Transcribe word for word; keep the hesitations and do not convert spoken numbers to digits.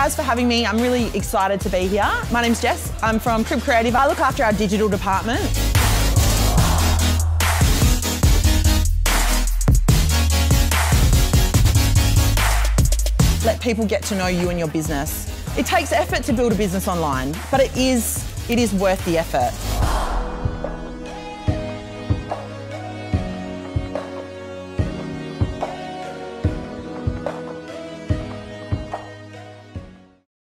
guys for having me. I'm really excited to be here. My name's Jess. I'm from Crib Creative. I look after our digital department. Let people get to know you and your business. It takes effort to build a business online, but it is, it is worth the effort.